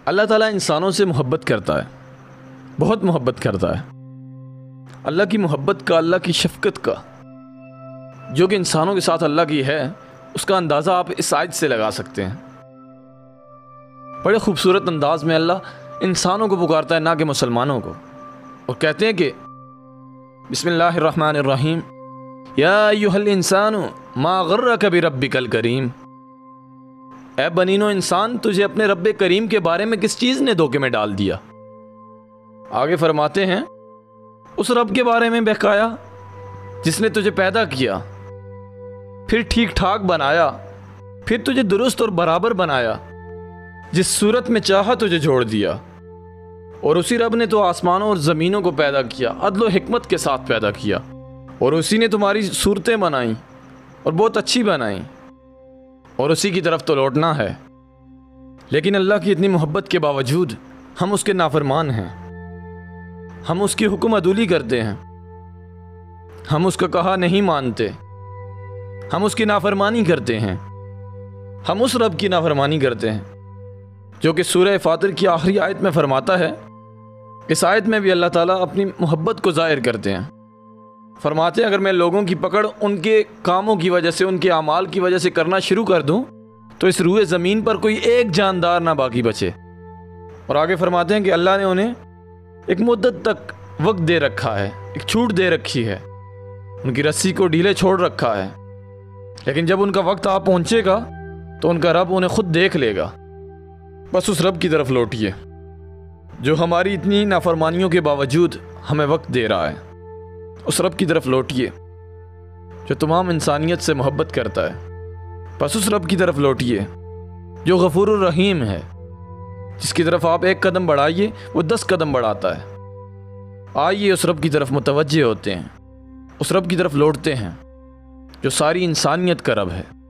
अल्लाह ताला इंसानों से मोहब्बत करता है, बहुत मोहब्बत करता है। अल्लाह की मोहब्बत का, अल्लाह की शफ़क़त का जो कि इंसानों के साथ अल्लाह की है, उसका अंदाज़ा आप इस आयत से लगा सकते हैं। बड़े खूबसूरत अंदाज में अल्लाह इंसानों को पुकारता है, ना कि मुसलमानों को, और कहते हैं कि बिस्मिल्लाहिर्रहमानिर्रहीम या अय्युहल इंसानु मा गर्रक बिरब्बिकल करीम। ए बनीनो इंसान, तुझे अपने रब्बे करीम के बारे में किस चीज़ ने धोखे में डाल दिया। आगे फरमाते हैं, उस रब के बारे में बहकाया जिसने तुझे पैदा किया, फिर ठीक ठाक बनाया, फिर तुझे दुरुस्त और बराबर बनाया, जिस सूरत में चाहा तुझे जोड़ दिया। और उसी रब ने तो आसमानों और ज़मीनों को पैदा किया, अदल व हिकमत के साथ पैदा किया, और उसी ने तुम्हारी सूरतें बनाई और बहुत अच्छी बनाई, और उसी की तरफ तो लौटना है। लेकिन अल्लाह की इतनी मोहब्बत के बावजूद हम उसके नाफरमान हैं, हम उसकी हुक्म अदूली करते हैं, हम उसका कहा नहीं मानते, हम उसकी नाफरमानी करते हैं, हम उस रब की नाफरमानी करते हैं जो कि सूरह फातिर की आखिरी आयत में फरमाता है। इस आयत में भी अल्लाह ताला अपनी मोहब्बत को ज़ाहिर करते हैं। फरमाते हैं, अगर मैं लोगों की पकड़ उनके कामों की वजह से, उनके अमाल की वजह से करना शुरू कर दूं, तो इस रूए ज़मीन पर कोई एक जानदार ना बाकी बचे। और आगे फरमाते हैं कि अल्लाह ने उन्हें एक मुद्दत तक वक्त दे रखा है, एक छूट दे रखी है, उनकी रस्सी को ढीले छोड़ रखा है। लेकिन जब उनका वक्त आ पहुँचेगा तो उनका रब उन्हें खुद देख लेगा। बस उस रब की तरफ लौटिए जो हमारी इतनी नाफरमानियों के बावजूद हमें वक्त दे रहा है। उस रब की तरफ लौटिए जो तमाम इंसानियत से मोहब्बत करता है। बस उस रब की तरफ लौटिए जो गफूरुर रहीम है, जिसकी तरफ आप एक कदम बढ़ाइए वो 10 कदम बढ़ाता है। आइए उस रब की तरफ मुतवज्जे होते हैं, उस रब की तरफ लौटते हैं जो सारी इंसानियत का रब है।